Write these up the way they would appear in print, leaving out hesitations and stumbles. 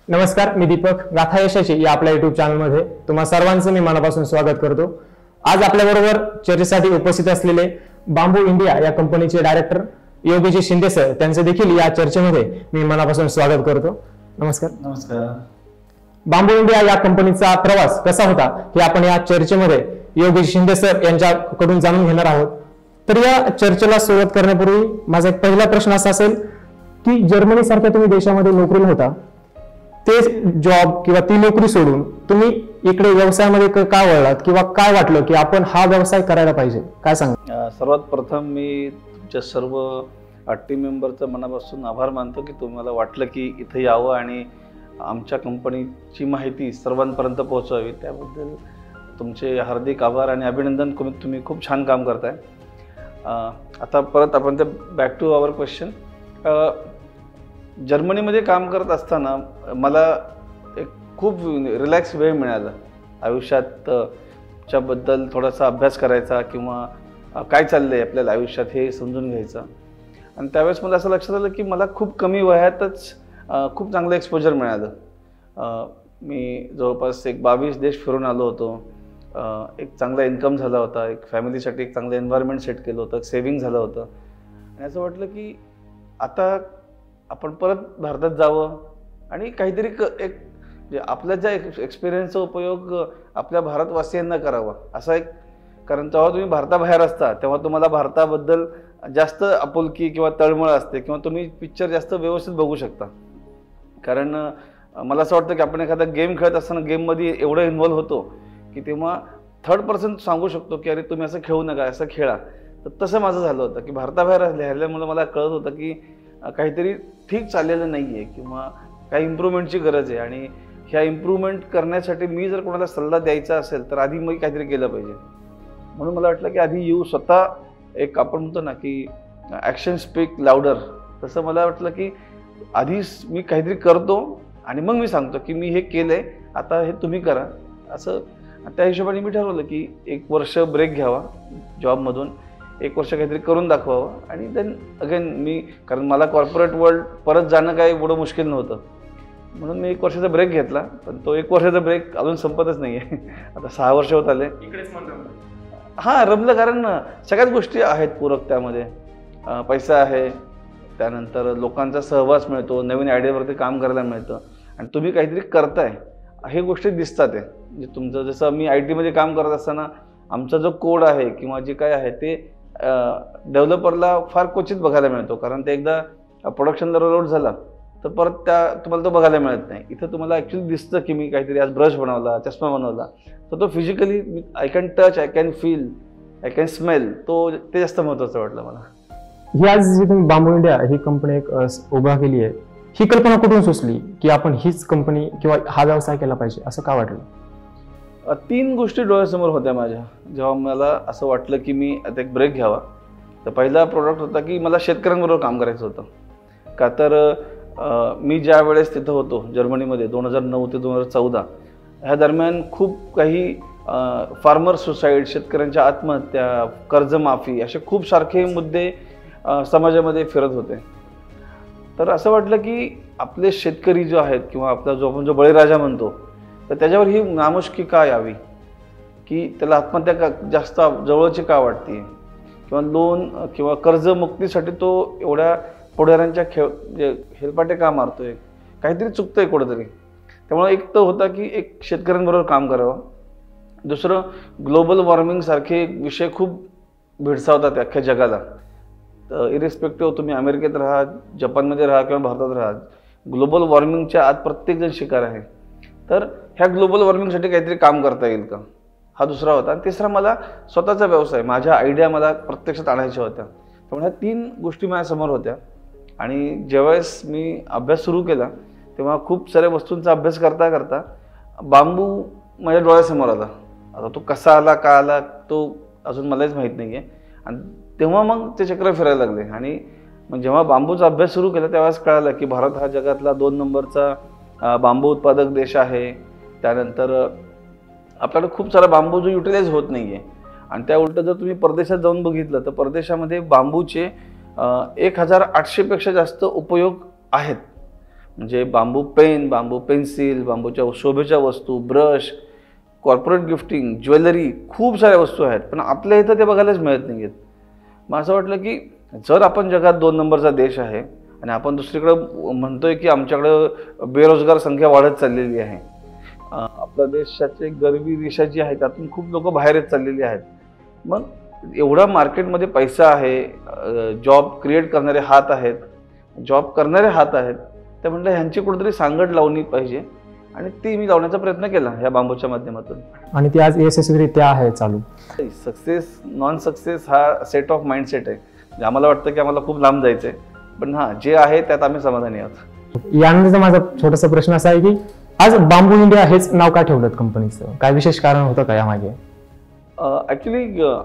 नमस्कार, मी दीपक. गाथा यशाची या आपल्या युट्यूब चॅनलमध्ये तुम्हा सर्वांचं मी मनापासून स्वागत करतो. आज आपल्याबरोबर चर्चेसाठी उपस्थित असलेले बांबू इंडिया या कंपनीचे डायरेक्टर योगेश शिंदे सर, त्यांचे देखील या चर्चेमध्ये मी मनापासून स्वागत करतो. नमस्कार. नमस्कार. बांबू इंडिया या कंपनीचा प्रवास कसा होता हे आपण या चर्चेमध्ये योगेश शिंदे सर यांच्याकडून जाणून घेणार आहोत. तर या चर्चेला सुरुवात करण्यापूर्वी माझा एक पहिला प्रश्न असा असेल की जर्मनी सारख्या तुम्ही देशामध्ये नोकरीला होता, ते जॉब किंवा ती नोकरी सोडून तुम्ही इकडे व्यवसायामध्ये का वळलात किंवा काय वाटलं की आपण हा व्यवसाय करायला पाहिजे, काय सांगा? सर्वात प्रथम मी तुमच्या सर्व टीम मेंबरचं मनापासून आभार मानतो की तुम्हाला वाटलं की इथे यावं आणि आमच्या कंपनीची माहिती सर्वांपर्यंत पोहोचवावी. त्याबद्दल तुमचे हार्दिक आभार आणि अभिनंदन. तुम्ही खूप छान काम करताय. आता परत आपण ते बॅक टू आवर क्वेश्चन. जर्मनीमध्ये काम करत असताना मला एक खूप रिलॅक्स वेळ मिळाला आयुष्यात च्याबद्दल थोडासा अभ्यास करायचा किंवा काय चाललं आहे आपल्याला आयुष्यात हे समजून घ्यायचं. आणि त्यावेळेस मला असं लक्षात आलं की मला खूप कमी वयातच खूप चांगलं एक्सपोजर मिळालं. मी जवळपास 22 देश फिरून आलो होतो. एक चांगला इन्कम झाला होता, एक फॅमिलीसाठी एक चांगलं एन्व्हायरमेंट सेट केलं होतं, सेव्हिंग झालं होतं. आणि असं वाटलं की आता आपण परत भारतात जावं आणि काहीतरी एक जे आपल्या ज्या एक्सपिरियन्सचा उपयोग आपल्या भारतवासियांना करावा असा एक. कारण जेव्हा तुम्ही भारताबाहेर असता तेव्हा तुम्हाला भारताबद्दल जास्त आपुलकी किंवा तळमळ असते किंवा तुम्ही पिक्चर जास्त व्यवस्थित बघू शकता. कारण मला असं वाटतं की आपण एखादा गेम खेळत असताना गेममध्ये एवढं इन्व्हॉल्व होतो की तेव्हा थर्ड पर्सन सांगू शकतो की अरे तुम्ही असं खेळू नका, असं खेळा. तर तसं माझं झालं होतं की भारताबाहेर राहिल्यामुळे मला कळत होतं की काहीतरी ठीक चाललेलं नाही आहे किंवा काही इम्प्रूव्हमेंटची गरज आहे. आणि ह्या इम्प्रूव्हमेंट करण्यासाठी मी जर कोणाला सल्ला द्यायचा असेल तर आधी मी काहीतरी केलं पाहिजे. म्हणून मला वाटलं की आधी स्वतः एक आपण म्हणतो ना की ॲक्शन स्पीक लाऊडर, तसं मला वाटलं की आधी मी काहीतरी करतो आणि मग मी सांगतो की मी हे केलं आहे, आता हे तुम्ही करा असं. त्या हिशोबाने मी ठरवलं की 1 वर्ष ब्रेक घ्यावा जॉबमधून, 1 वर्ष काहीतरी करून दाखवावं आणि देन अगेन मी. कारण मला कॉर्पोरेट वर्ल्ड परत जाणं काही एवढं मुश्किल नव्हतं, म्हणून मी 1 वर्षाचा ब्रेक घेतला. पण तो 1 वर्षाचा ब्रेक अजून संपतच नाही आहे. आता 6 वर्ष होत आले. हां, रमलं. कारण सगळ्याच गोष्टी आहेत पूरक त्यामध्ये. पैसा आहे, त्यानंतर लोकांचा सहवास मिळतो, नवीन आयडियावरती काम करायला मिळतं आणि तुम्ही काहीतरी करताय हे गोष्टी दिसतात आहे. म्हणजे तुमचं जसं मी IT मध्ये काम करत असताना आमचा जो कोड आहे किंवा जे काय आहे ते डेव्हलपरला फार क्वचित बघायला मिळतो. कारण ते एकदा प्रोडक्शनला रोल आउट झाला तर परत तुम्हाला तो बघायला मिळत नाही. इथं तुम्हाला ॲक्च्युली दिसतं की मी काहीतरी आज ब्रश बनवला, चष्मा बनवला, तर तो physically I can touch, I can feel, I can smell, ते जास्त महत्त्वाचं वाटलं मला. ही आज जी तुम्ही बांबू इंडिया ही कंपनी एक उभा केली आहे, ही कल्पना कुठून सुचली की आपण हीच कंपनी किंवा हा व्यवसाय केला पाहिजे, असं का वाटलं? 3 गोष्टी डोळ्यासमोर होत्या माझ्या जेव्हा मला असं वाटलं की मी आता एक ब्रेक घ्यावा. तर पहिला प्रोडक्ट होता की मला शेतकऱ्यांबरोबर काम करायचं होतं. का तर मी ज्या वेळेस तिथं होतो जर्मनीमध्ये 2009 ते 2014 ह्या दरम्यान खूप काही फार्मर सुसाईड, शेतकऱ्यांच्या आत्महत्या, कर्जमाफी असे खूप सारखे मुद्दे समाजामध्ये फिरत होते. तर असं वाटलं की आपले शेतकरी जो आहेत किंवा आपला जो आपण बळीराजा म्हणतो तर त्याच्यावर ही नामुष्की का यावी, की त्याला आत्महत्या जास्त जवळची का वाटते किंवा लोन किंवा कर्जमुक्तीसाठी तो एवढ्या पुढाऱ्यांच्या हेलपाटे का मारतोय, काहीतरी चुकतंय कुठंतरी. त्यामुळे एक तर होता की एक शेतकऱ्यांबरोबर काम करावं. दुसरं, ग्लोबल वॉर्मिंग सारखे विषय खूप भेडसावतात अख्ख्या जगाला. तर इरिस्पेक्टिव्ह तुम्ही अमेरिकेत राहा, जपानमध्ये राहा किंवा भारतात राहा, ग्लोबल वॉर्मिंगच्या आज प्रत्येकजण शिकार आहे. तर ह्या ग्लोबल वॉर्मिंगसाठी काहीतरी काम करता येईल का, हा दुसरा होता. आणि तिसरा, मला स्वतःचा व्यवसाय, माझ्या आयडिया मला प्रत्यक्षात आणायच्या होत्या. त्यामुळे ह्या 3 गोष्टी माझ्यासमोर होत्या. आणि ज्यावेळेस मी अभ्यास सुरू केला तेव्हा खूप साऱ्या वस्तूंचा अभ्यास करता करता बांबू माझ्या डोळ्यासमोर आला. आता तो कसा आला, का आला, तो अजून मलाच माहीत नाही आहे. आणि तेव्हा मग ते चक्र फिरायला लागले. आणि मग जेव्हा बांबूचा अभ्यास सुरू केला त्यावेळेस कळालं की भारत हा जगातला 2 नंबरचा बांबू उत्पादक देश आहे. त्यानंतर आपल्याकडे खूप सारा बांबू जो युटिलाइज होत नाही आहे. आणि त्या उलट जर तुम्ही परदेशात जाऊन बघितलं तर परदेशामध्ये बांबूचे 1800 पेक्षा जास्त उपयोग आहेत. म्हणजे बांबू पेन, बांबू पेन्सिल, बांबूच्या शोभेच्या वस्तू, ब्रश, कॉर्पोरेट गिफ्टिंग, ज्वेलरी, खूप साऱ्या वस्तू आहेत, पण आपल्या इथं ते बघायलाच मिळत नाही आहेत. मग असं वाटलं की जर आपण जगात 2 नंबरचा देश आहे आणि आपण दुसरीकडं म्हणतोय की आमच्याकडं बेरोजगार संख्या वाढत चाललेली आहे, आपल्या देशाची गरिबी रेषा जी आहे त्यातून खूप लोक बाहेर येत चाललेली आहेत, मग एवढा मार्केटमध्ये पैसा आहे, जॉब क्रिएट करणारे हात आहेत, जॉब करणारे हात आहेत, ते म्हटलं ह्यांची कुठेतरी सांगड लावली पाहिजे आणि ती मी लावण्याचा प्रयत्न केला ह्या बांबूच्या माध्यमातून. आणि ती आज यशस्वीरित्या आहे चालू. सक्सेस नॉन सक्सेस हा सेट ऑफ माइंडसेट आहे. आम्हाला वाटतं की आम्हाला खूप लांब जायचंय, पण हां जे आहे त्यात आम्ही समाधानी आहोत. यानंतर माझा छोटासा प्रश्न असा आहे की आज बांबू इंडिया हेच नाव का ठेवलं कंपनीचं? काय विशेष कारण होतं का यामागे? ॲक्च्युली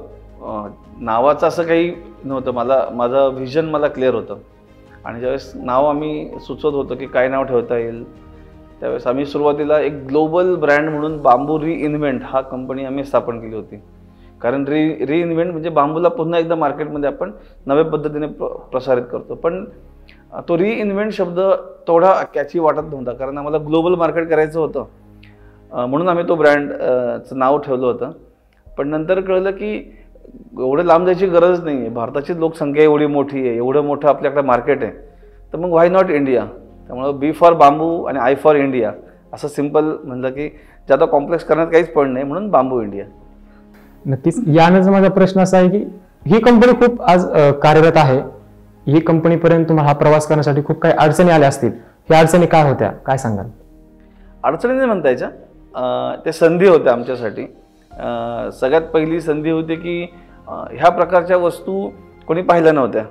नावाचं असं काही नव्हतं. माझं व्हिजन मला क्लिअर होतं आणि ज्यावेळेस नाव आम्ही सुचवत होतो की काय नाव ठेवता येईल, त्यावेळेस आम्ही सुरुवातीला एक ग्लोबल ब्रँड म्हणून बांबू रिइन्व्हेंट हा कंपनी आम्ही स्थापन केली होती. कारण रिइन्व्हेंट म्हणजे बांबूला पुन्हा एकदा मार्केटमध्ये आपण नव्या पद्धतीने प्रसारित करतो. पण तो रिइन्व्हेंट शब्द थोडा कॅची वाटत नव्हता, कारण आम्हाला ग्लोबल मार्केट करायचं होतं, म्हणून आम्ही तो ब्रँडचं नाव ठेवलं होतं. पण नंतर कळलं की एवढं लांब जायची गरज नाही आहे, भारताची लोकसंख्या एवढी मोठी आहे, एवढं मोठं आपल्याकडे मार्केट आहे, तर मग व्हाय नॉट इंडिया. त्यामुळं बी फॉर बांबू आणि आय फॉर इंडिया असं सिम्पल म्हणलं की ज्यादा कॉम्प्लेक्स करण्यात काहीच पण नाही, म्हणून बांबू इंडिया. नक्कीच. यानंतर माझा प्रश्न असा आहे की ही कंपनी खूप आज कार्यरत आहे, ही कंपनीपर्यंत तुम्हाला हा प्रवास करण्यासाठी खूप काही अडचणी आल्या असतील, ह्या अडचणी काय होत्या, काय सांगाल? अडचणी नाही म्हणता यायच्या, त्या संधी होत्या आमच्यासाठी. सगळ्यात पहिली संधी होती की ह्या प्रकारच्या वस्तू कोणी पाहिल्या नव्हत्या.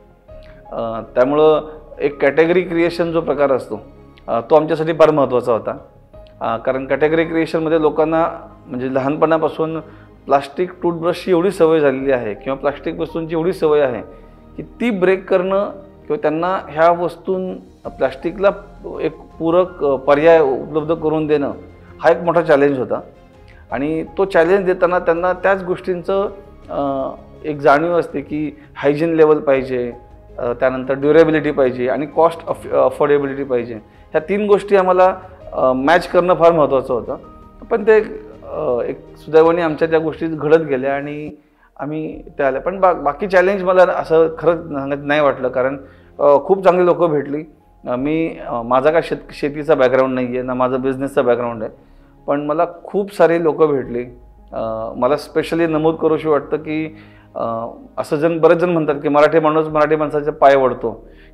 त्यामुळं एक कॅटेगरी क्रिएशन जो प्रकार असतो तो आमच्यासाठी फार महत्त्वाचा होता. कारण कॅटेगरी क्रिएशनमध्ये लोकांना म्हणजे लहानपणापासून प्लास्टिक टूथब्रशची एवढी सवय झालेली आहे किंवा प्लास्टिक वस्तूंची एवढी सवय आहे की ती ब्रेक करणं किंवा त्यांना ह्या वस्तून प्लास्टिकला एक पूरक पर्याय उपलब्ध करून देणं हा एक मोठा चॅलेंज होता. आणि तो चॅलेंज देताना त्यांना त्याच गोष्टींचं एक जाणीव असते की हायजीन लेवल पाहिजे, त्यानंतर ड्युरेबिलिटी पाहिजे आणि कॉस्ट अफोर्डेबिलिटी पाहिजे. ह्या 3 गोष्टी आम्हाला मॅच करणं फार महत्त्वाचं होतं. पण ते एक सुदैवाने आमच्या त्या गोष्टी घडत गेल्या आणि आम्ही त्या आल्या. पण बाकी चॅलेंज मला असं खरंच सांगत नाही वाटलं, कारण खूप चांगली लोकं भेटली. माझा काय शेतीचा बॅकग्राऊंड नाही आहे ना माझा बिझनेसचा बॅकग्राऊंड आहे, पण मला खूप सारी लोकं भेटली. मला स्पेशली नमूद करूशी वाटतं की असं बरेच जण म्हणतात की मराठी माणूस मराठी माणसाचे पाय वळतो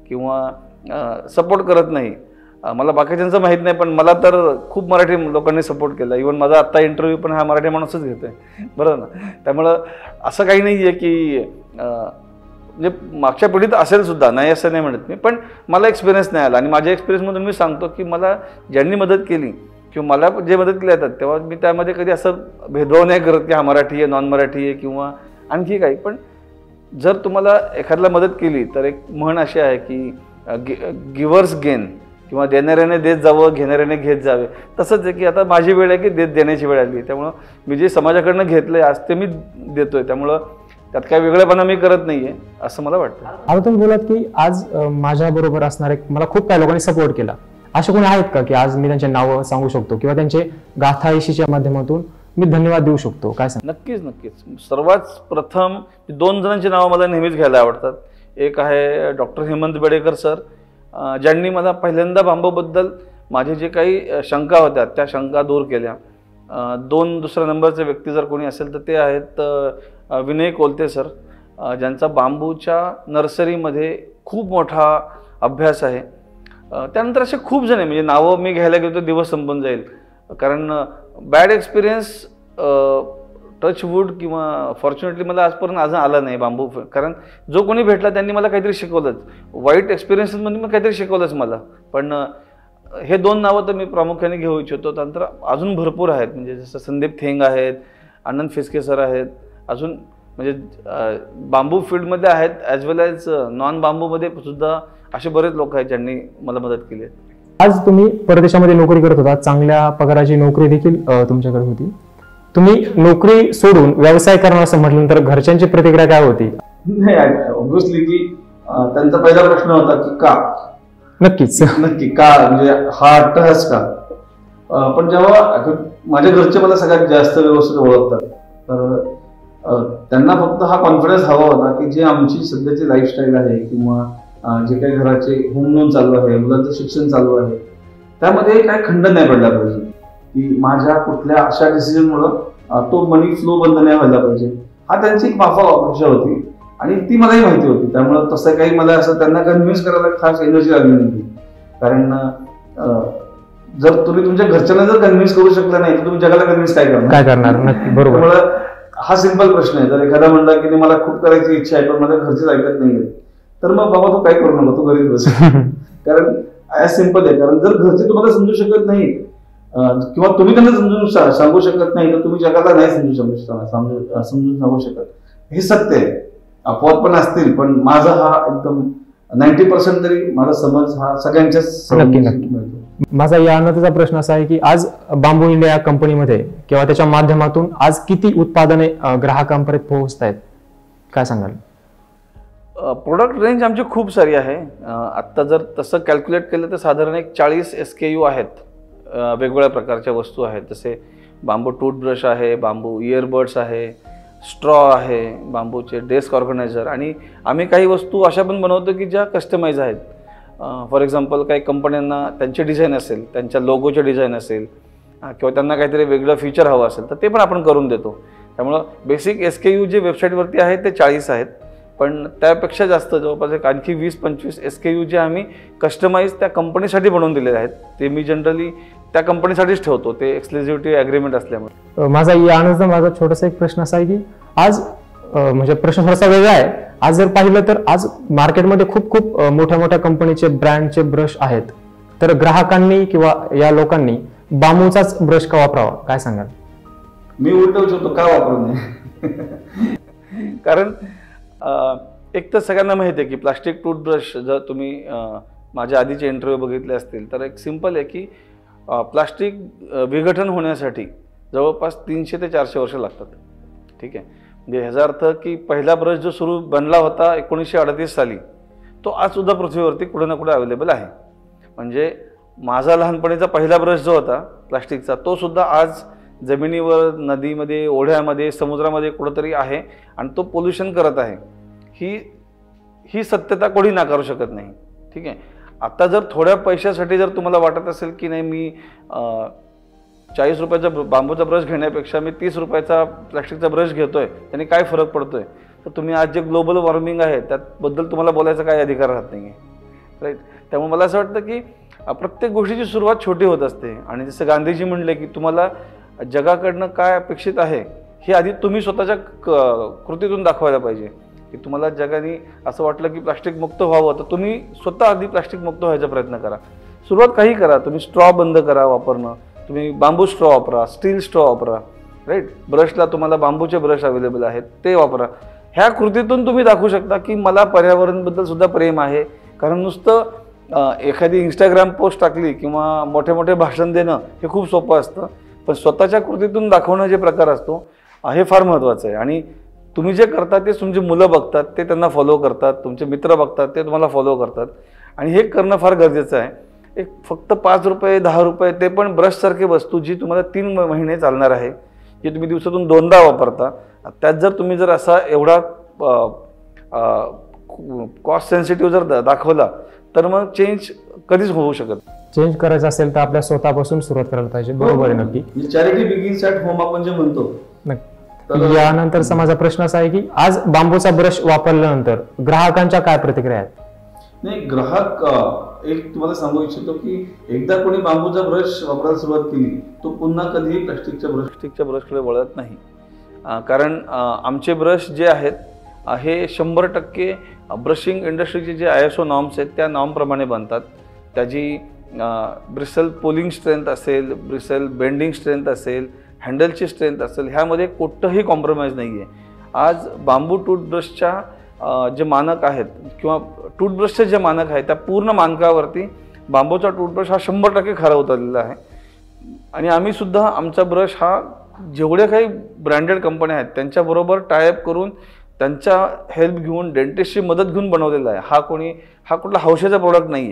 किंवा सपोर्ट करत नाही. मला बाकीच्यांचं माहीत नाही, पण मला तर खूप मराठी लोकांनी सपोर्ट केला. इव्हन माझा आत्ता इंटरव्ह्यू पण हा मराठी माणूसच घेतोय, बरोबर ना. त्यामुळं असं काही नाही आहे की म्हणजे मागच्या पिढीत असेल सुद्धा, नाही असं नाही म्हणत मी, पण मला एक्सपिरियन्स नाही आला. आणि माझ्या एक्सपिरियन्समधून मी सांगतो की मला ज्यांनी मदत केली किंवा मला जे मदत केली जातात तेव्हा मी त्यामध्ये कधी असं भेदभाव नाही करत की हा मराठी आहे नॉन मराठी आहे किंवा आणखी काही. पण जर तुम्हाला एखाद्याला मदत केली तर एक म्हण अशी आहे की गिव्हर्स गेन किंवा देणाऱ्याने देत जावं, घेणाऱ्याने घेत जावे. तसंच आहे की आता माझी वेळ आहे की देण्याची वेळ आली, त्यामुळं मी जे समाजाकडनं घेतलं आहे आज ते मी देतोय. त्यामुळं त्यात काही वेगळेपणा मी करत नाही आहे असं मला वाटतं. आता तुम्ही बोलात की आज माझ्याबरोबर असणारे मला खूप काही लोकांनी सपोर्ट केला, असे कोणी आहेत का की आज मी त्यांचे नावं सांगू शकतो किंवा त्यांचे गाथा यशीच्या माध्यमातून मी धन्यवाद देऊ शकतो? काय सांग? नक्कीच. सर्वात प्रथम 2 जणांची नावं मला नेहमीच घ्यायला आवडतात. एक आहे डॉक्टर हेमंत बेडेकर सर, ज्यांनी मला पहिल्यांदा बांबूबद्दल माझे जे काही शंका होत्या त्या शंका दूर केल्या. दुसऱ्या नंबरचे व्यक्ती जर कोणी असेल तर ते आहेत विनय कोलते सर, ज्यांचा बांबूच्या नर्सरीमध्ये खूप मोठा अभ्यास आहे. त्यानंतर असे खूप जण आहे, म्हणजे नावं मी घ्यायला गेलो तर दिवस संपून जाईल, कारण बॅड एक्सपिरियन्स टच वूड किंवा फॉर्च्युनेटली मला आजपर्यंत अजून आला नाही बांबू. कारण जो कोणी भेटला त्यांनी मला काहीतरी शिकवलंच, वाईट एक्सपिरियन्समध्ये मग काहीतरी शिकवलंच मला. पण हे 2 नावं तर मी प्रामुख्याने घेऊ इच्छितो. त्यानंतर अजून भरपूर आहेत, म्हणजे जसं संदीप थेंग आहेत, आनंद फिसके सर आहेत, अजून म्हणजे बांबू फील्डमध्ये आहेत ॲज वेल ॲज नॉन बांबूमध्ये सुद्धा असे बरेच लोक आहेत ज्यांनी मला मदत केली. आज तुम्ही परदेशामध्ये नोकरी करत होता, चांगल्या पगाराची नोकरी देखील तुमच्याकडे होती. तुम्ही नोकरी सोडून व्यवसाय करणार असं म्हटल्यानंतर घरच्यांची प्रतिक्रिया काय होती? नाही, ऑब्व्हियसली की त्यांचा पहिला प्रश्न होता की का. नक्कीच. नक्की का म्हणजे हा अट्टहास का? पण जेव्हा माझ्या घरचे मला सगळ्यात जास्त व्यवस्थित ओळखतात, तर त्यांना फक्त हा कॉन्फिडन्स हवा होता की जे आमची सध्याची लाईफस्टाईल आहे किंवा जे काही घराचे होम लोन चालू आहे, मुलांचं शिक्षण चालू आहे, त्यामध्ये काय खंड नाही पडला पाहिजे की माझ्या कुठल्या अशा डिसिजनमुळं तो मनी फ्लो बंद नाही व्हायला पाहिजे. हा त्यांची एक माफक अपेक्षा होती आणि ती मलाही माहिती होती. त्यामुळे तसं काही मला असं त्यांना कन्व्हिन्स करायला खास एनर्जी लागली नाही. कारण जर तुम्ही तुमच्या घरच्यांना जर कन्व्हिन्स करू शकला नाही तर तुम्ही जगाला कन्व्हिन्स काय करणार? नक्की, बरोबर. त्यामुळे हा सिंपल प्रश्न आहे. जर एखादा म्हणला की मला खूप करायची इच्छा आहे पण माझ्या घरचेच ऐकत नाहीये, तर मग बाबा तू काय करू नको, तू घरीच बस. कारण ॲज सिंपल आहे. कारण जर घरचे तुम्हाला समजू शकत नाही किंवा तुम्ही त्यांना समजून सांगू शकत नाही, तर तुम्ही जगाला नाही समजून सांगू शकत. हे सत्य आहे. अपवाद पण असतील, पण माझा हा एकदम 90% तरी माझा समज हा सगळ्यांच्याच. नक्की. माझा यानंतरचा प्रश्न असा आहे की आज बांबू इंडिया कंपनीमध्ये किंवा त्याच्या माध्यमातून आज किती उत्पादने ग्राहकांपर्यंत पोहोचत आहेत, काय सांगाल? प्रोडक्ट रेंज आमची खूप सारी आहे. आत्ता जर तसं कॅल्क्युलेट केलं तर साधारण एक 40 SKU आहेत. वेगवेगळ्या प्रकारच्या वस्तू आहेत. जसे बांबू टूथब्रश आहे, बांबू इयरबड्स आहे, स्ट्रॉ आहे, बांबूचे डेस्क ऑर्गनायझर, आणि आम्ही काही वस्तू अशा पण बनवतो की ज्या कस्टमाइज आहेत. फॉर एक्झाम्पल काही कंपन्यांना त्यांचे डिझाईन असेल, त्यांच्या लोगोचे डिझाईन असेल किंवा त्यांना काहीतरी वेगळं फीचर हवं असेल तर ते पण आपण करून देतो. त्यामुळं बेसिक SKU जे वेबसाईटवरती आहेत ते 40 आहेत, पण त्यापेक्षा जास्त जवळपास एक आणखी 20-25 SKU जे आम्ही कस्टमाइज त्या कंपनीसाठी बनवून दिलेले आहेत. ते मी जनरली त्या कंपनीसाठीच ठेवतो, ते एक्सक्लुझिव्हिटी ॲग्रीमेंट असल्यामुळे. माझा माझा छोटासा एक प्रश्न असा आहे की आज म्हणजे प्रश्न थोडासा वेगळा आहे. आज जर पाहिलं तर आज मार्केटमध्ये खूप खूप मोठ्या मोठ्या कंपनीचे ब्रँडचे ब्रश आहेत, तर ग्राहकांनी किंवा या लोकांनी बांबूचाच ब्रश का वापरावा, काय सांगाल? मी उलटवू शकतो, का वापरू नये? कारण एक तर सगळ्यांना माहिती आहे की प्लास्टिक टूथब्रश, जर तुम्ही माझ्या आधीचे इंटरव्ह्यू बघितले असतील तर एक सिंपल आहे की प्लास्टिक विघटन होण्यासाठी जवळपास 300 ते 400 वर्ष लागतात. ठीक आहे, म्हणजे ह्याचा अर्थ की पहिला ब्रश जो बनला होता 1938 साली, तो आज सुद्धा पृथ्वीवरती कुठे ना कुठे अवेलेबल आहे. म्हणजे माझा लहानपणीचा पहिला ब्रश जो होता प्लास्टिकचा, तो सुद्धा आज जमिनीवर, नदीमध्ये, ओढ्यामध्ये, समुद्रामध्ये कुठंतरी आहे आणि तो पोल्युशन करत आहे. ही सत्यता कोणी नाकारू शकत नाही. ठीक आहे, आता जर थोड्या पैशासाठी जर तुम्हाला वाटत असेल की नाही मी 40 रुपयाचा बांबूचा ब्रश घेण्यापेक्षा मी 30 रुपयाचा प्लास्टिकचा ब्रश घेतोय, त्याने काय फरक पडतोय, तर तुम्ही आज जे ग्लोबल वॉर्मिंग आहे त्याबद्दल तुम्हाला बोलायचा काही अधिकार राहत नाही आहे. राईट. त्यामुळे मला असं वाटतं की प्रत्येक गोष्टीची सुरुवात छोटी होत असते. आणि जसं गांधीजी म्हणले की तुम्हाला जगाकडनं काय अपेक्षित आहे हे आधी तुम्ही स्वतःच्या कृतीतून दाखवायला पाहिजे. की तुम्हाला जगाने असं वाटलं की प्लास्टिक मुक्त व्हावं, तर तुम्ही स्वतः आधी प्लास्टिक मुक्त व्हायचा प्रयत्न करा. सुरुवात काही करा. तुम्ही स्ट्रॉ बंद करा वापरणं, तुम्ही बांबू स्ट्रॉ वापरा, स्टील स्ट्रॉ वापरा. राईट. ब्रशला तुम्हाला बांबूचे ब्रश अवेलेबल आहेत, ते वापरा. ह्या कृतीतून तुम्ही दाखवू शकता की मला पर्यावरणाबद्दल सुद्धा प्रेम आहे. कारण नुसतं एखादी इंस्टाग्राम पोस्ट टाकली किंवा मोठे मोठे भाषण देणं हे खूप सोपं असतं, पण स्वतःच्या कृतीतून दाखवणं जे प्रकार असतो हे फार महत्त्वाचं आहे. आणि तुम्ही जे करता ते तुमची मुलं बघतात, ते त्यांना फॉलो करतात, तुमचे मित्र बघतात, ते तुम्हाला फॉलो करतात. आणि हे करणं फार गरजेचं आहे. एक फक्त 5 रुपये 10 रुपये, ते पण ब्रशसारखी वस्तू जी तुम्हाला 3 महिने चालणार आहे, जी तुम्ही दिवसातून 2दा वापरता, त्यात जर तुम्ही जर असा एवढा कॉस्ट सेन्सिटिव्ह जर दाखवला तर मग चेंज कधीच होऊ शकत. चेंज करायचं असेल तर आपल्या स्वतःपासून सुरुवात करायला पाहिजे. बरोबर आहे. नक्की. चॅरिटी बिगिन्स ॲट होम आपण जे म्हणतो. यानंतर माझा प्रश्न असा आहे की आज बांबूचा ब्रश वापरल्यानंतर ग्राहकांच्या काय प्रतिक्रिया आहेत? नाही, ग्राहक एक तुम्हाला सांगू इच्छितो की एकदा कोणी बांबूचा ब्रश वापरायला सुरुवात केली तो पुन्हा कधीही प्लास्टिकच्या ब्रशकडे वळत नाही. कारण आमचे ब्रश जे आहेत हे 100% ब्रशिंग इंडस्ट्रीचे जे ISO नॉर्म्स आहेत त्या नॉर्मप्रमाणे बनतात. त्याची ब्रिसल पोलिंग स्ट्रेंथ असेल, ब्रिसल बेंडिंग स्ट्रेंथ असेल, हँडलची स्ट्रेंथ असेल, ह्यामध्ये कुठंही कॉम्प्रोमाइज नाही आहे. आज बांबू टूथब्रशच्या जे मानक आहेत किंवा टूथब्रशचे जे मानक आहेत त्या पूर्ण मानकावरती बांबूचा टूथब्रश हा 100% खरा उतरलेला आहे. आणि आम्ही सुद्धा आमचा ब्रश हा जेवढे काही ब्रँडेड कंपन्या आहेत त्यांच्याबरोबर टायअप करून त्यांच्या हेल्प घेऊन, डेंटिस्टची मदत घेऊन बनवलेला आहे. हा कुठला हौशेचा प्रोडक्ट नाही आहे.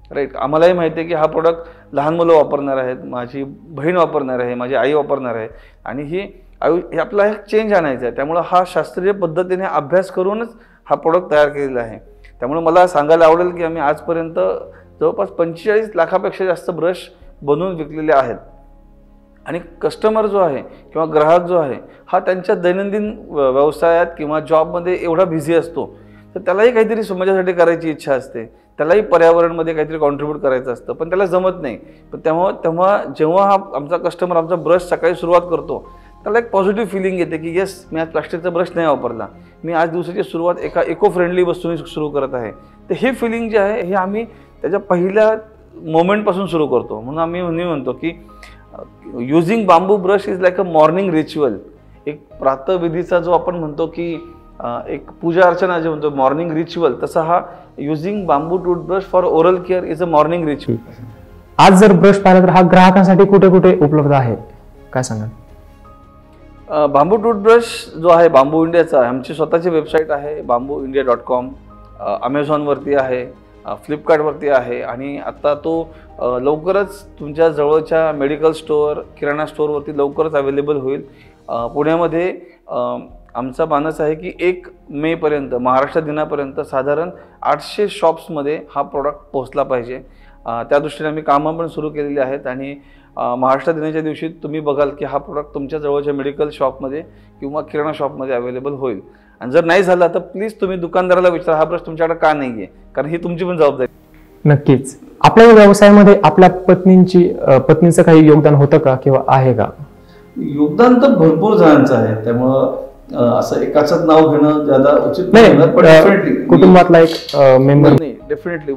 राईट. आम्हालाही माहिती आहे की हा प्रोडक्ट लहान मुलं वापरणार आहेत, माझी बहीण वापरणार आहे, माझी आई वापरणार आहे आणि हे आपला एक चेंज आणायचा आहे. त्यामुळं हा शास्त्रीय पद्धतीने अभ्यास करूनच हा प्रोडक्ट तयार केलेला आहे. त्यामुळे मला सांगायला आवडेल की आम्ही आजपर्यंत जवळपास 45 लाखापेक्षा जास्त ब्रश बनवून विकलेले आहेत आणि कस्टमर जो आहे किंवा ग्राहक जो आहे हा त्यांच्या दैनंदिन व्यवसायात किंवा जॉबमध्ये एवढा बिझी असतो, तर त्यालाही काहीतरी समाजासाठी करायची इच्छा असते, त्यालाही पर्यावरणमध्ये काहीतरी कॉन्ट्रीब्यूट करायचं असतं, पण त्याला जमत नाही. पण तेव्हा जेव्हा हा आमचा कस्टमर आमचा ब्रश सकाळी सुरुवात करतो, त्याला एक पॉझिटिव्ह फिलिंग येते की येस, मी आज प्लास्टिकचा ब्रश नाही वापरला, मी आज दिवसाची सुरुवात एका इको फ्रेंडली वस्तूने सुरू करत आहे. तर हे फिलिंग जे आहे हे आम्ही त्याच्या पहिल्या मोमेंटपासून सुरू करतो. म्हणून आम्ही म्हणतो की using bamboo brush is like a morning ritual. एक प्रातःविधीचा जो आपण म्हणतो की एक पूजा अर्चना जे म्हणतो मॉर्निंग रिच्युअल, तसा हा using bamboo toothbrush for oral care is a morning ritual. आज जर ब्रश पाहिला तर हा ग्राहकांसाठी कुठे कुठे उपलब्ध आहे, काय सांगाल? बांबू टूथब्रश जो आहे बांबू इंडियाचा, आमची स्वतःची वेबसाईट आहे bambooindia.com, अमेझॉनवरती आहे, फ्लिपकार्टवरती आहे आणि आता तो लवकरच तुमच्या जवळच्या मेडिकल स्टोअर, किराणा स्टोअरवरती लवकरच अवेलेबल होईल. पुण्यामध्ये आमचा मानस आहे की 1 मेपर्यंत, महाराष्ट्र दिनापर्यंत साधारण 800 शॉप्समध्ये हा प्रॉडक्ट पोहोचला पाहिजे. त्या दृष्टीने आम्ही कामं पण सुरू केलेली आहेत आणि महाराष्ट्र दिनाच्या दिवशी तुम्ही बघाल की हा प्रोडक्ट तुमच्या जवळच्या मेडिकल शॉपमध्ये किंवा किराणा शॉपमध्ये अवेलेबल होईल. आणि जर नाही झाला तर प्लीज तुम्ही दुकानदाराला विचारा हा ब्रश तुमच्याकडे का नाही आहे, कारण ही तुमची पण जबाबदारी. नक्कीच. आपल्या व्यवसायामध्ये आपल्या पत्नीचं काही योगदान होतं का किंवा आहे का? योगदान तर भरपूर जणांचं आहे, त्यामुळं असं एकाच नाव घेणं ज्यादा उचित नाही. पण डेफिनेटली कुटुंबातला एक मेंबर नाही, डेफिनेटली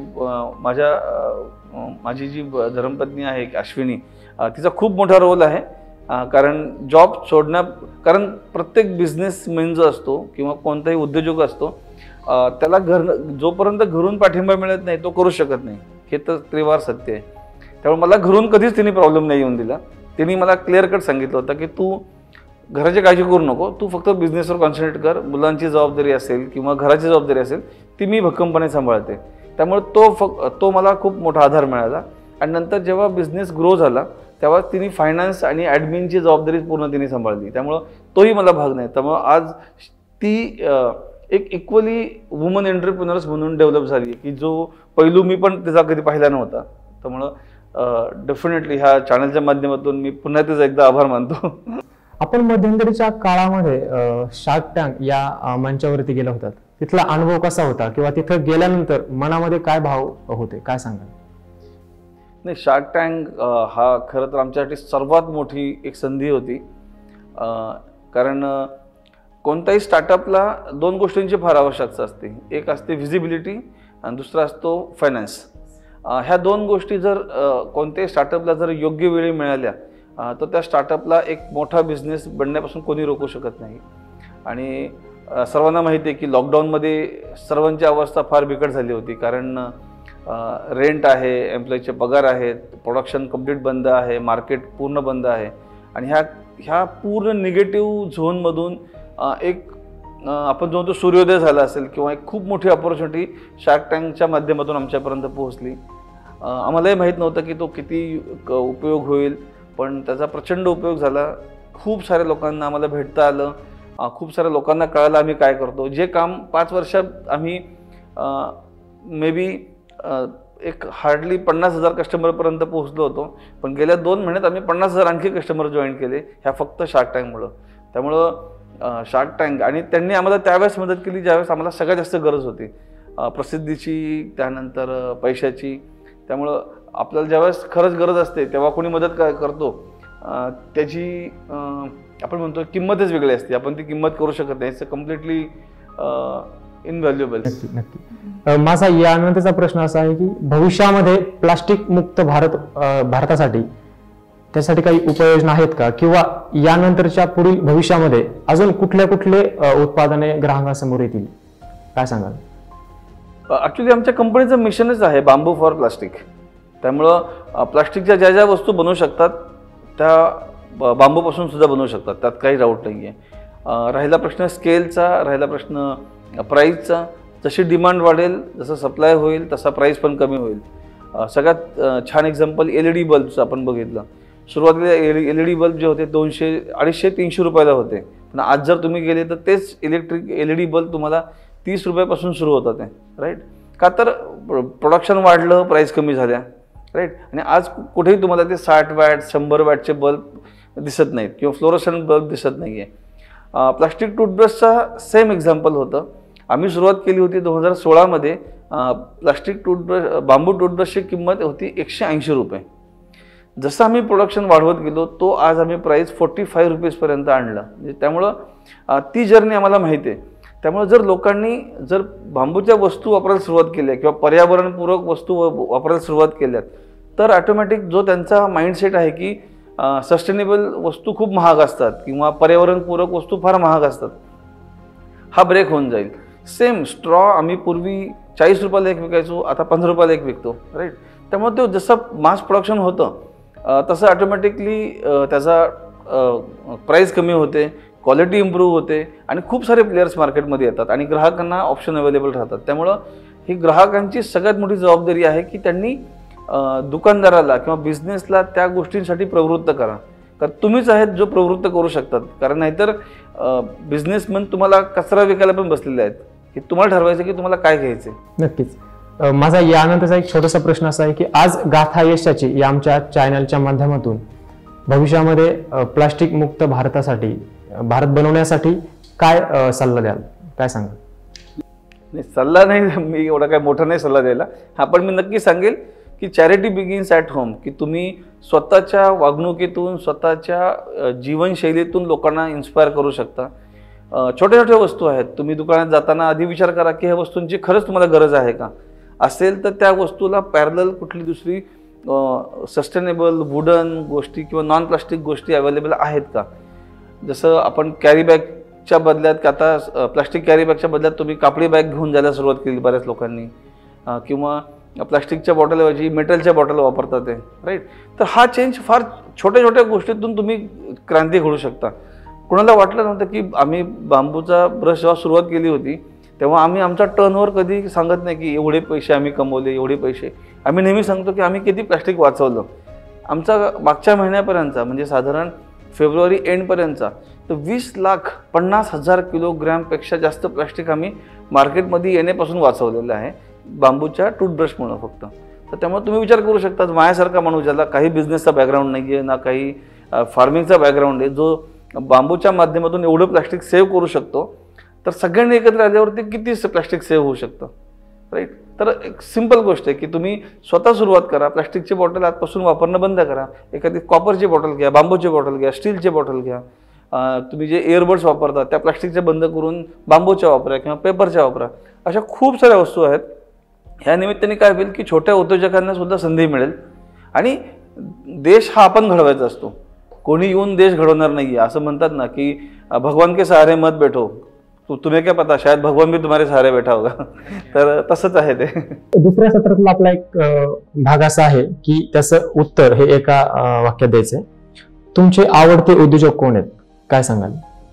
माझी जी धर्मपत्नी आहे अश्विनी, तिचा खूप मोठा रोल आहे. कारण जॉब कारण प्रत्येक बिझनेसमॅन जो असतो किंवा कोणताही उद्योजक असतो त्याला जोपर्यंत घरून पाठिंबा मिळत नाही तो करू शकत नाही, हे तर त्रिवार सत्य आहे. त्यामुळे मला घरून कधीच तिने प्रॉब्लेम नाही येऊन दिला. तिने मला क्लिअर कट सांगितलं होतं की तू घराची काळजी करू नको, तू फक्त बिझनेसवर कॉन्सन्ट्रेट कर, मुलांची जबाबदारी असेल किंवा घराची जबाबदारी असेल ती मी भक्कमपणे सांभाळते. त्यामुळे तो मला खूप मोठा आधार मिळाला. आणि नंतर जेव्हा बिझनेस ग्रो झाला तेव्हा तिने फायनान्स आणि ॲडमिनची जबाबदारी पूर्ण तिने सांभाळली, त्यामुळं तोही मला भाग नाही. त्यामुळं आज ती एक इक्वली वुमन एंटरप्रिनर्स म्हणून डेव्हलप झाली की जो पैलू मी पण त्याचा कधी पाहिला नव्हता. त्यामुळं डेफिनेटली ह्या चॅनलच्या माध्यमातून मी पुन्हा त्याचा एकदा आभार मानतो. आपण मध्यंतरीच्या काळामध्ये शार्क टँक या मंचावरती गेला होता, तिथला अनुभव कसा होता किंवा तिथं गेल्यानंतर मनामध्ये काय भाव होते, काय सांगाल? नाही, शार्क टँक हा खरं तर आमच्यासाठी सर्वात मोठी एक संधी होती. कारण कोणत्याही स्टार्टअपला 2 गोष्टींची फार आवश्यकता असते. एक असते व्हिजिबिलिटी आणि दुसरा असतो फायनान्स. ह्या 2 गोष्टी जर कोणत्याही स्टार्टअपला जर योग्य वेळी मिळाल्या तर त्या स्टार्टअपला एक मोठा बिझनेस बनण्यापासून कोणी रोखू शकत नाही. आणि सर्वांना माहिती आहे की लॉकडाऊनमध्ये सर्वांची अवस्था फार बिकट झाली होती, कारण रेंट आहे, एम्प्लॉईचे पगार आहेत, प्रोडक्शन कम्प्लीट बंद आहे, मार्केट पूर्ण बंद आहे. आणि ह्या पूर्ण निगेटिव्ह झोनमधून एक आपण जो म्हणतो सूर्योदय झाला असेल किंवा एक खूप मोठी अपॉर्च्युनिटी शार्क टँकच्या माध्यमातून आमच्यापर्यंत पोहोचली. आम्हालाही माहीत नव्हतं की तो किती उपयोग होईल, पण त्याचा प्रचंड उपयोग झाला. खूप साऱ्या लोकांना आम्हाला भेटता आलं, खूप साऱ्या लोकांना कळालं आम्ही काय करतो. जे काम 5 वर्षात आम्ही मे बी एक हार्डली 50,000 कस्टमरपर्यंत पोहोचलो होतो, पण गेल्या 2 महिन्यात आम्ही 50,000 आणखी कस्टमर जॉईन केले, ह्या फक्त शार्क टँकमुळं. त्यामुळं शार्क टँक आणि त्यांनी आम्हाला त्यावेळेस मदत केली ज्यावेळेस आम्हाला सगळ्यात जास्त गरज होती, प्रसिद्धीची, त्यानंतर पैशाची. त्यामुळं आपल्याला ज्यावेळेस खरंच गरज असते तेव्हा कोणी मदत करतो त्याची आपण म्हणतो किंमतच वेगळी असते. आपण ती किंमत करू शकत नाही. It's completely invaluable. नक्की. माझा यानंतरचा प्रश्न असा आहे की भविष्यामध्ये प्लास्टिक मुक्त भारतासाठी त्यासाठी काही उपाययोजना आहेत का, किंवा यानंतरच्या पुढील भविष्यामध्ये अजून कुठले उत्पादने ग्राहकांसमोर येतील, काय सांगाल? ॲक्च्युली आमच्या कंपनीचं मिशनच आहे बांबू फॉर प्लास्टिक. त्यामुळं प्लास्टिकच्या ज्या ज्या वस्तू बनवू शकतात त्या बांबूपासून सुद्धा बनवू शकतात, त्यात काही डाऊट नाही आहे. राहिला प्रश्न स्केलचा, राहिला प्रश्न प्राईसचा. जशी डिमांड वाढेल, जसं सप्लाय होईल तसा प्राईस पण कमी होईल. सगळ्यात छान एक्झाम्पल LED बल्बचं आपण बघितलं. सुरुवातीला LED बल्ब जे होते 200, 250, 300 रुपयाला होते, पण आज जर तुम्ही गेले तर तेच इलेक्ट्रिक LED बल्ब तुम्हाला 30 रुपयापासून सुरू होतात आहे, राईट. का तर प्रोडक्शन वाढलं, प्राईस कमी झाल्या, राईट. आणि आज कुठेही तुम्हाला ते 60 वॅट 100 वॅटचे बल्ब दिसत नाहीत किंवा फ्लोरोसेंट बल्ब दिसत नाही आहे. प्लास्टिक टूथब्रशचा सेम एक्झाम्पल होतं. आम्ही सुरुवात केली होती 2016 मध्ये. प्लास्टिक टूथब्रश, बांबू टूथब्रशची किंमत होती 180 रुपये. जसं आम्ही प्रोडक्शन वाढवत गेलो तो आज आम्ही प्राईस 45 रुपीजपर्यंत आणलं. म्हणजे त्यामुळं ती जर्नी आम्हाला माहिती आहे. त्यामुळे जर लोकांनी जर बांबूच्या वस्तू वापरायला सुरुवात केल्या किंवा पर्यावरणपूरक वस्तू वापरायला सुरुवात केल्यात तर ऑटोमॅटिक जो त्यांचा माइंडसेट आहे की सस्टेनेबल वस्तू खूप महाग असतात किंवा पर्यावरणपूरक वस्तू फार महाग असतात, हा ब्रेक होऊन जाईल. सेम स्ट्रॉ आम्ही पूर्वी 40 रुपयाला एक विकायचो, आता 15 रुपयाला एक विकतो, राईट. त्यामुळे ते जसं मास प्रोडक्शन होतं तसं ऑटोमॅटिकली त्याचा प्राईस कमी होते, क्वालिटी इम्प्रूव्ह होते आणि खूप सारे प्लेयर्स मार्केटमध्ये येतात आणि ग्राहकांना ऑप्शन अवेलेबल राहतात. त्यामुळं ही ग्राहकांची सगळ्यात मोठी जबाबदारी आहे की त्यांनी दुकानदाराला किंवा बिझनेसला त्या गोष्टींसाठी प्रवृत्त करा. कारण तुम्हीच आहेत जो प्रवृत्त करू शकतात. कारण नाहीतर बिझनेसमॅन तुम्हाला कचरा विकायला पण बसलेले आहेत, की तुम्हाला ठरवायचं की तुम्हाला काय घ्यायचं. नक्कीच. माझा यानंतरचा एक छोटासा प्रश्न असा आहे की आज गाथा यशाची या आमच्या चॅनलच्या माध्यमातून भविष्यामध्ये प्लास्टिक मुक्त भारतासाठी, भारत बनवण्यासाठी काय सल्ला द्याल, काय सांगाल? नाही, सल्ला नाही, मी एवढा काय मोठा नाही सल्ला द्यायला. हा, पण मी नक्की सांगेल की चॅरिटी बिगिन्स ॲट होम, की तुम्ही स्वतःच्या वागणुकीतून, स्वतःच्या जीवनशैलीतून लोकांना इन्स्पायर करू शकता. छोट्या छोट्या वस्तू आहेत, तुम्ही दुकानात जाताना आधी विचार करा की ह्या वस्तूंची खरंच तुम्हाला गरज आहे का. असेल तर त्या वस्तूला पॅरलल कुठली दुसरी सस्टेनेबल वुडन गोष्टी किंवा नॉन प्लास्टिक गोष्टी अवेलेबल आहेत का. जसं आपण कॅरी बॅगच्या बदल्यात, आता प्लास्टिक कॅरी बॅगच्या बदल्यात तुम्ही कापडी बॅग घेऊन जायला सुरुवात केली बऱ्याच लोकांनी, किंवा प्लास्टिकच्या बॉटलऐवजी मेटलच्या बॉटल वापरतात ते, राईट. तर हा चेंज फार छोट्या छोट्या गोष्टीतून तुम्ही क्रांती घडू शकता. कोणाला वाटलं नव्हतं की आम्ही बांबूचा ब्रश जेव्हा सुरुवात केली होती तेव्हा आम्ही आमचा टर्नओव्हर कधी सांगत नाही की एवढे पैसे आम्ही कमवले, एवढे पैसे. आम्ही नेहमी सांगतो की आम्ही किती प्लास्टिक वाचवलं. आमचा मागच्या महिन्यापर्यंतचा म्हणजे साधारण फेब्रुवारी एंडपर्यंतचा तर 20,50,000 किलोग्रॅमपेक्षा जास्त प्लास्टिक आम्ही मार्केटमध्ये येण्यापासून वाचवलेलं आहे बांबूच्या टूथब्रशमुळं फक्त. तर त्यामुळे तुम्ही विचार करू शकता, माझ्यासारखा माणूस ज्याला काही बिझनेसचा बॅकग्राऊंड नाही आहे ना काही फार्मिंगचा बॅकग्राऊंड आहे, जो बांबूच्या माध्यमातून एवढं प्लास्टिक सेव्ह करू शकतो, तर सगळ्यांनी एकत्र आल्यावरती किती प्लास्टिक सेव्ह होऊ शकतं, राईट. तर एक सिंपल गोष्ट आहे की तुम्ही स्वतः सुरुवात करा. प्लास्टिकची बॉटल आजपासून वापरणं बंद करा. एखादी कॉपरची बॉटल घ्या, बांबूची बॉटल घ्या, स्टीलची बॉटल घ्या. तुम्ही जे इयरबड्स वापरता त्या प्लास्टिकच्या बंद करून बांबूच्या वापरा किंवा पेपरच्या वापरा. अशा खूप साऱ्या वस्तू आहेत. ह्या निमित्ताने काय होईल की छोट्या उद्योजकांना सुद्धा संधी मिळेल आणि देश हा आपण घडवायचा असतो, कोणी येऊन देश घडवणार नाही आहे. असं म्हणतात ना की भगवान के सहारे मत बैठो, तुम्ही काय पता शायद भगवान भी तुम्हारे सहारे बैठा होगा. तर तसंच आहे ते. दुसऱ्या सत्रातला आपला एक भाग असा आहे की त्याचं उत्तर हे एका वाक्यात द्यायचंय. तुमचे आवडते उद्योजक कोण आहेत, काय सांगाल?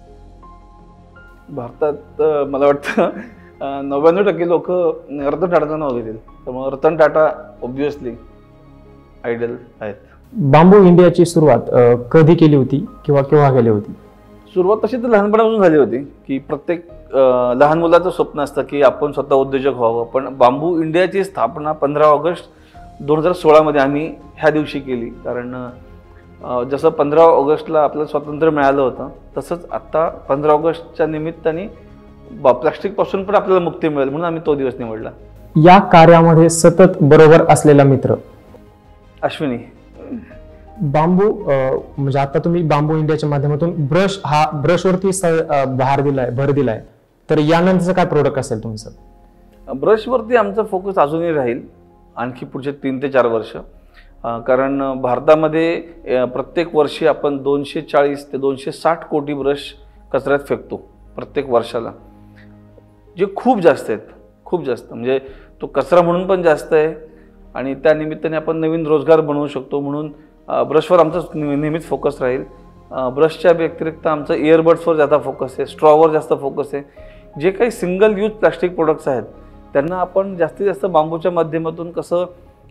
भारतात मला वाटतं 99% लोक रतन टाटाचं नाव घेतील. त्यामुळे रतन टाटा ऑब्व्हियसली आयडल आहेत. बांबू इंडियाची सुरुवात कधी केली होती किंवा केव्हा केली होती? सुरुवात तशी तर लहानपणापासून झाली होती की प्रत्येक लहान मुलाचं स्वप्न असतं की आपण स्वतः उद्योजक व्हावं. पण बांबू इंडियाची स्थापना 15 ऑगस्ट 2016 मध्ये आम्ही ह्या दिवशी केली. कारण जसं 15 ऑगस्टला आपल्याला स्वातंत्र्य मिळालं होतं तसंच आत्ता 15 ऑगस्टच्या निमित्ताने प्लास्टिकपासून पण आपल्याला मुक्ती मिळेल म्हणून आम्ही तो दिवस निवडला. या कार्यामध्ये सतत बरोबर असलेला मित्र? अश्विनी. बांबू म्हणजे आता तुम्ही बांबू इंडियाच्या माध्यमातून ब्रशवरती भर दिलाय, तर यानंतरचं काय प्रोडक्ट असेल तुमचं? ब्रशवरती आमचा फोकस अजूनही राहील आणखी पुढचे 3 ते 4 वर्ष. कारण भारतामध्ये प्रत्येक वर्षी आपण 240 ते 260 कोटी ब्रश कचऱ्यात फेकतो प्रत्येक वर्षाला, जे खूप जास्त आहेत, खूप जास्त. म्हणजे तो कचरा म्हणून पण जास्त आहे आणि त्या निमित्ताने आपण नवीन रोजगार बनवू शकतो. म्हणून ब्रशवर आमचा नेहमीच फोकस राहील. ब्रशच्या व्यतिरिक्त आमचं इयरबड्सवर जास्त फोकस आहे, स्ट्रॉवर जास्त फोकस आहे. जे काही सिंगल यूज प्लास्टिक प्रोडक्ट्स आहेत त्यांना आपण जास्तीत जास्त बांबूच्या माध्यमातून कसं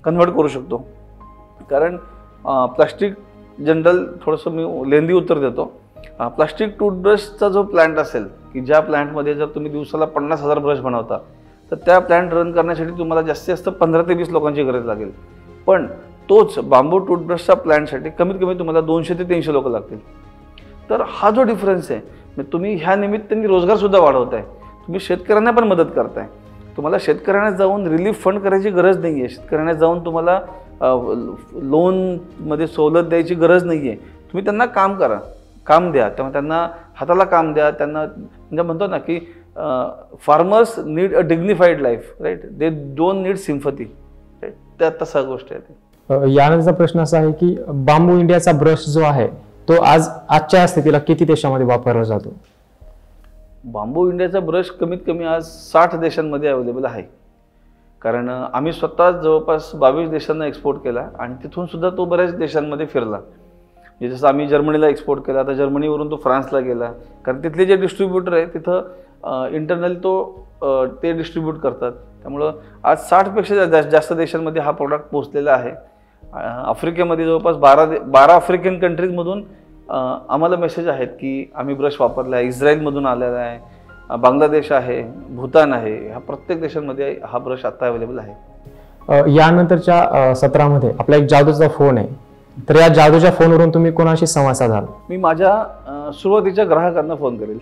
कन्व्हर्ट करू शकतो. कारण प्लास्टिक जनरल थोडंसं मी लेंदी उत्तर देतो. प्लास्टिक टूथब्रशचा जो प्लांट असेल की ज्या प्लांटमध्ये जर तुम्ही दिवसाला 50,000 ब्रश बनवता तर त्या प्लांट रन करण्यासाठी तुम्हाला जास्तीत जास्त 15 ते 20 लोकांची गरज लागेल. पण तोच बांबू टूथब्रशच्या प्लांटसाठी कमीत कमी तुम्हाला 200 ते 300 लोक लागतील. तर हा जो डिफरन्स आहे तुम्ही ह्या निमित्ताने रोजगारसुद्धा वाढवताय, तुम्ही शेतकऱ्यांना पण मदत करताय. तुम्हाला शेतकऱ्यांना जाऊन रिलीफ फंड करायची गरज नाही आहे, शेतकऱ्यांना जाऊन तुम्हाला लोनमध्ये सवलत द्यायची गरज नाही आहे. तुम्ही त्यांना काम करा, काम द्या, त्यामुळे त्यांना हाताला काम द्या. त्यांना म्हणजे म्हणतो ना की farmers need a dignified life, right, they don't need sympathy, right. त्या तसा गोष्ट आहे. यानंतरचा प्रश्न असा आहे की बांबू इंडियाचा ब्रश जो आहे तो आजच्या स्थितीला किती देशामध्ये वापरला जातो? बांबू इंडियाचा ब्रश कमीत कमी आज 60 देशांमध्ये अवेलेबल आहे. कारण आम्ही स्वतः जवळपास 22 देशांना एक्सपोर्ट केला आणि तिथून सुद्धा तो बऱ्याच देशांमध्ये फिरला. म्हणजे जसं आम्ही जर्मनीला एक्सपोर्ट केला, आता जर्मनीवरून तो फ्रान्सला गेला. कारण तिथले जे डिस्ट्रीब्युटर आहे तिथं इंटरनल ते डिस्ट्रीब्यूट करतात. त्यामुळं आज 60पेक्षा जास्त देशांमध्ये हा प्रोडक्ट पोहोचलेला आहे. आफ्रिकेमध्ये जवळपास 12 आफ्रिकन कंट्रीजमधून आम्हाला मेसेज आहेत की आम्ही ब्रश वापरला आहे. इस्रायलमधून आलेला आहे, बांगलादेश आहे, भूतान आहे, ह्या प्रत्येक देशांमध्ये हा ब्रश आता अवेलेबल आहे. यानंतरच्या सत्रामध्ये आपला एक जादूचा फोन आहे, तर या जादूच्या फोनवरून तुम्ही कोणाशी संवाद साधाल? मी माझ्या सुरुवातीच्या ग्राहकांना फोन करेल.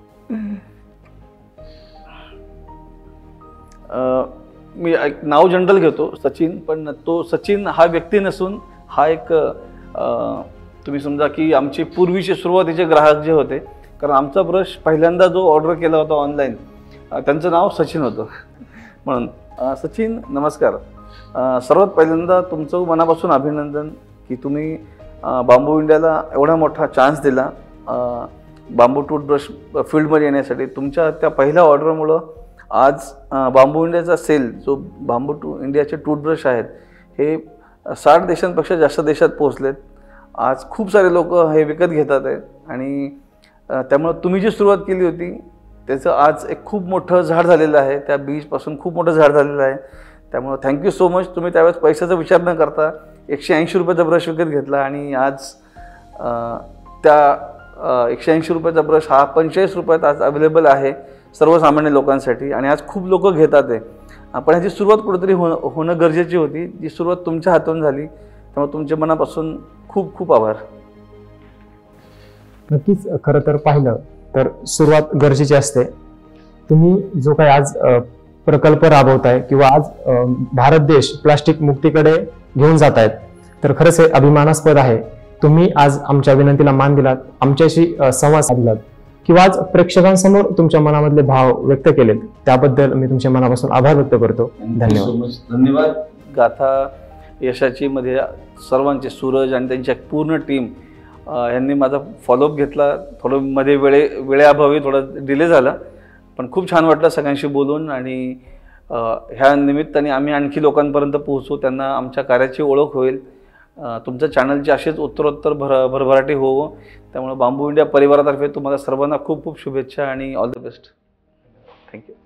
मी एक नाव जनरल घेतो, सचिन. पण तो सचिन हा व्यक्ती नसून हा एक तुम्ही समजा की आमचे पूर्वीचे सुरुवातीचे ग्राहक जे होते, कारण आमचा ब्रश पहिल्यांदा जो ऑर्डर केला होता ऑनलाईन त्यांचं नाव सचिन होतं. म्हणून सचिन नमस्कार. सर्वात पहिल्यांदा तुमचं मनापासून अभिनंदन की तुम्ही बांबू इंडियाला एवढा मोठा चान्स दिला बांबू टूथब्रश फील्डमध्ये येण्यासाठी. तुमच्या त्या पहिल्या ऑर्डरमुळं आज बांबू इंडियाचा सेल जो बांबू इंडियाचे टूथब्रश आहेत हे 60 देशांपेक्षा जास्त देशात पोहोचलेत. आज खूप सारे लोक हे विकत घेतात आहे आणि त्यामुळं तुम्ही जी सुरुवात केली होती त्याचं आज एक खूप मोठं झाड झालेलं आहे. त्या बीजपासून खूप मोठं झाड झालेलं आहे. त्यामुळं थँक्यू सो मच. तुम्ही त्यावेळेस पैशाचा विचार न करता 180 रुपयाचा ब्रश विकत घेतला आणि आज त्या 180 रुपयाचा ब्रश हा 45 रुपयात आज अवेलेबल आहे सर्वसामान्य लोकांसाठी आणि आज खूप लोक घेतात आहे. पण ह्याची सुरुवात कुठेतरी होणं गरजेची होती, जी सुरुवात तुमच्या हातून झाली. त्यामुळे तुमच्या मनापासून खूप खूप आभार. नक्कीच खरं तर पाहिलं तर सुरुवात गरजेची असते. तुम्ही जो काही आज प्रकल्प राबवताय किंवा आज भारत देश प्लास्टिक मुक्तीकडे घेऊन जात आहेत, तर खरंच हे अभिमानास्पद आहे. तुम्ही आज आमच्या विनंतीला मान दिलात, आमच्याशी संवाद साधलात किंवा आज प्रेक्षकांसमोर तुमच्या मनामधले भाव व्यक्त केलेत, त्याबद्दल मी तुमच्या मनापासून आभार व्यक्त करतो. धन्यवाद. धन्यवाद. गाथा यशाची मध्ये सर्वांचे, सूरज आणि त्यांची पूर्ण टीम यांनी माझा फॉलोअप घेतला. थोडं मध्ये वेळेअभावी थोडं डिले झाला, पण खूप छान वाटलं सगळ्यांशी बोलून. आणि ह्या निमित्ताने आम्ही आणखी लोकांपर्यंत पोहोचू, त्यांना आमच्या कार्याची ओळख होईल. तुमच्या चॅनलची असेच उत्तरोत्तर भरभराटी होवो. त्यामुळे बांबू इंडिया परिवारातर्फे तुम्हाला सर्वांना खूप खूप शुभेच्छा आणि ऑल द बेस्ट. थँक्यू.